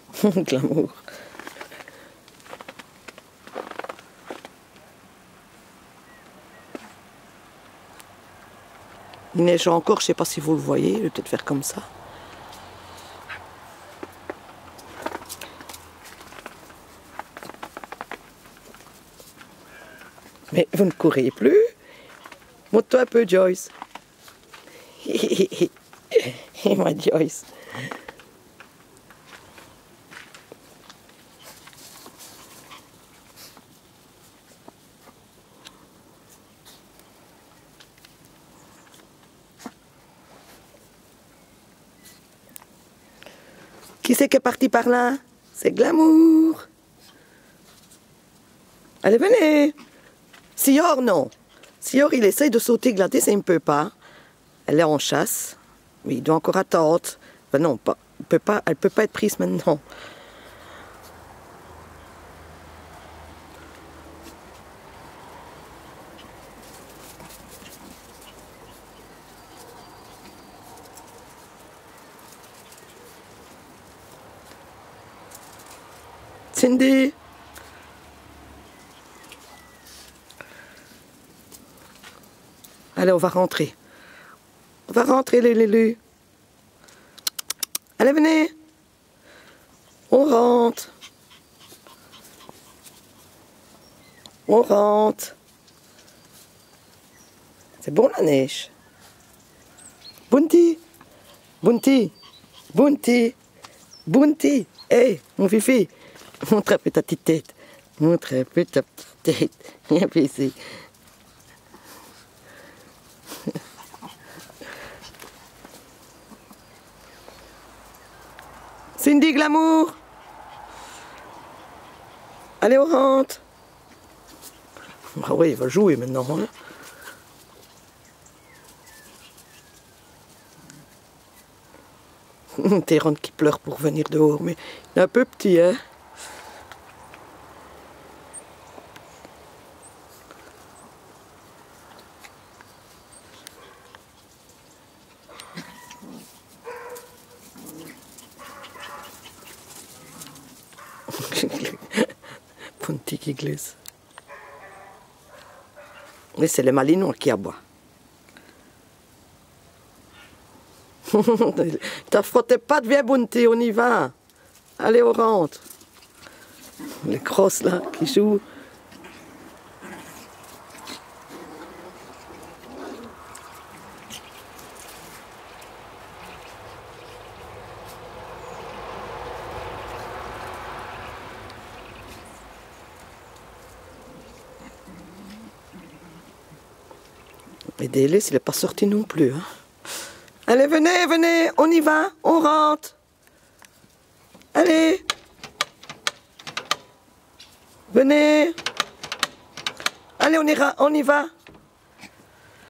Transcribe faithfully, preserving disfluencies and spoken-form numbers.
Glamour. Il neige encore, je ne sais pas si vous le voyez, je vais peut-être faire comme ça. Mais vous ne courez plus? Monte-toi un peu, Joyce. Et ma Joyce. Qui c'est qui est parti par là? C'est Glamour. Allez, venez. Sior, non. Sior, il essaye de sauter Gladys et il ne peut pas. Elle est en chasse. Mais il doit encore attendre. Ben non, pas, il peut pas, elle ne peut pas être prise maintenant. Cindy. Allez, on va rentrer. On va rentrer, les Lélus. Allez, venez. On rentre. On rentre. C'est bon la neige. Bunty. Bunty. Bunty. Bunty. Hé, hey, mon fifi. Montre un peu ta petite tête. Montre un peu ta petite tête. Viens un peu ici. Cindy, Glamour. Allez, on rentre. Ah oui, il va jouer maintenant. Hein. Théron qui pleure pour venir dehors, mais il est un peu petit, hein. Bunty qui glisse. Mais c'est le malinois qui aboie. T'as frotté pas de vieux Bunty, on y va. Allez, on rentre. Les crosses là qui jouent. Mais Délice, il n'est pas sorti non plus. Hein. Allez, venez, venez, on y va, on rentre. Allez. Venez. Allez, on ira, on y va.